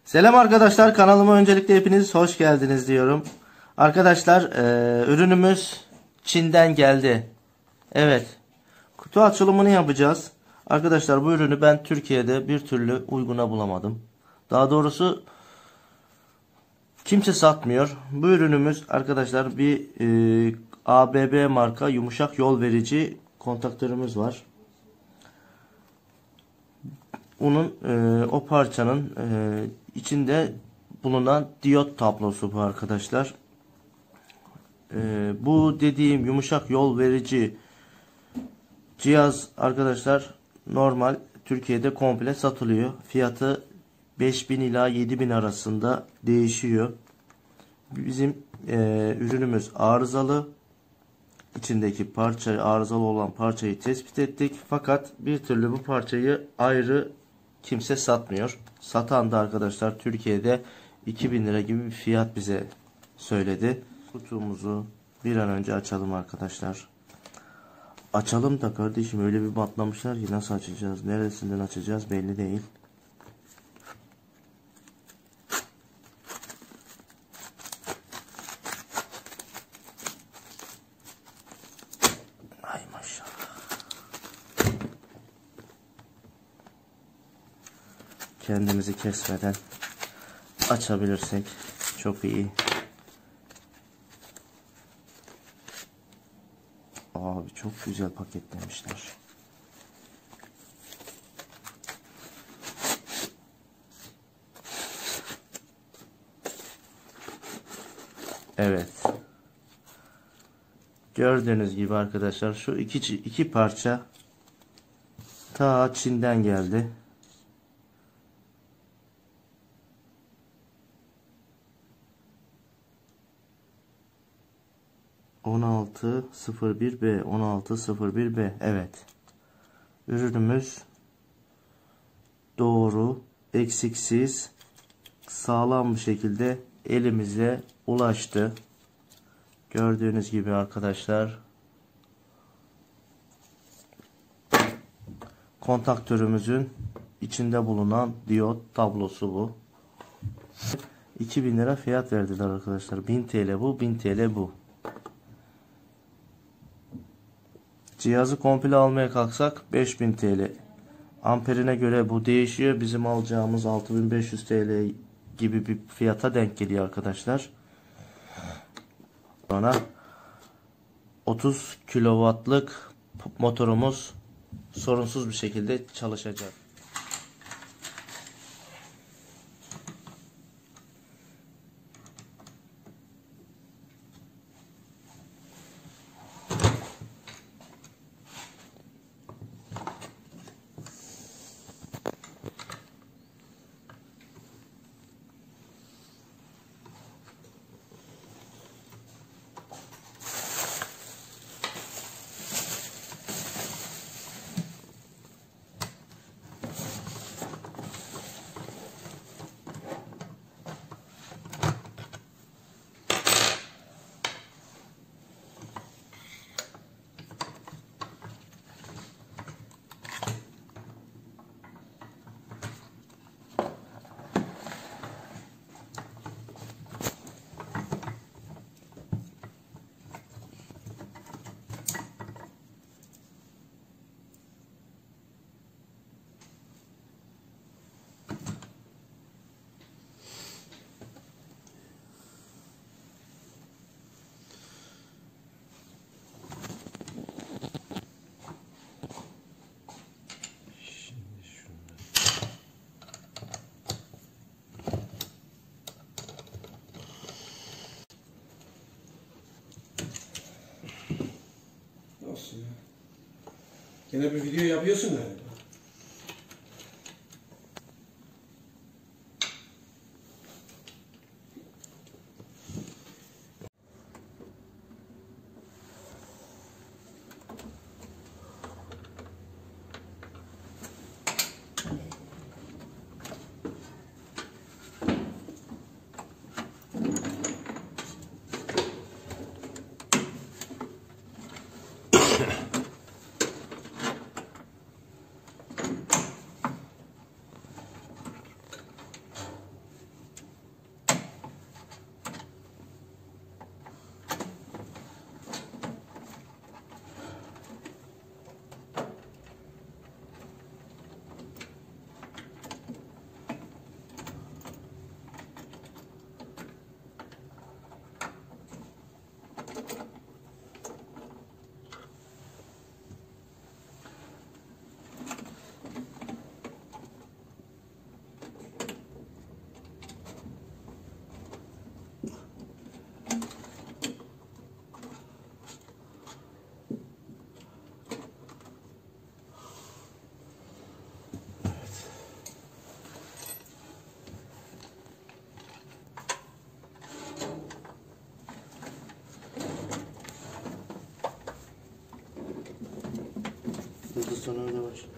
Selam arkadaşlar, kanalıma öncelikle hepiniz hoş geldiniz diyorum. Arkadaşlar ürünümüz Çin'den geldi. Evet, kutu açılımını yapacağız. Arkadaşlar bu ürünü ben Türkiye'de bir türlü uyguna bulamadım. Daha doğrusu kimse satmıyor. Bu ürünümüz arkadaşlar bir ABB marka yumuşak yol verici kontaktörümüz var. Onun o parçanın içinde bulunan diyot tablosu bu arkadaşlar. Bu dediğim yumuşak yol verici cihaz arkadaşlar normal Türkiye'de komple satılıyor. Fiyatı 5000 ila 7000 arasında değişiyor. Bizim ürünümüz arızalı. İçindeki parça arızalı olan parçayı tespit ettik. Fakat bir türlü bu parçayı ayrı kimse satmıyor. Satan da arkadaşlar Türkiye'de 2000 lira gibi bir fiyat bize söyledi. Kutumuzu bir an önce açalım arkadaşlar. Açalım da kardeşim, öyle bir batlamışlar ki nasıl açacağız, neresinden açacağız belli değil. Ay maşallah. Kendimizi kesmeden açabilirsek çok iyi. Abi çok güzel paketlemişler. Evet. Gördüğünüz gibi arkadaşlar şu iki parça ta Çin'den geldi. (1601B) 1601B. Evet. Ürünümüz doğru, eksiksiz, sağlam bir şekilde elimize ulaştı. Gördüğünüz gibi arkadaşlar. Kontaktörümüzün içinde bulunan diyot tablosu bu. 2000 lira fiyat verdiler arkadaşlar. 1000 TL bu, 1000 TL bu. Cihazı komple almaya kalksak 5000 TL. Amperine göre bu değişiyor. Bizim alacağımız 6500 TL gibi bir fiyata denk geliyor arkadaşlar. Sonra 30 kW'lık motorumuz sorunsuz bir şekilde çalışacak. Nasıl ya? Gene bir video yapıyorsun galiba. sonra öyle başla.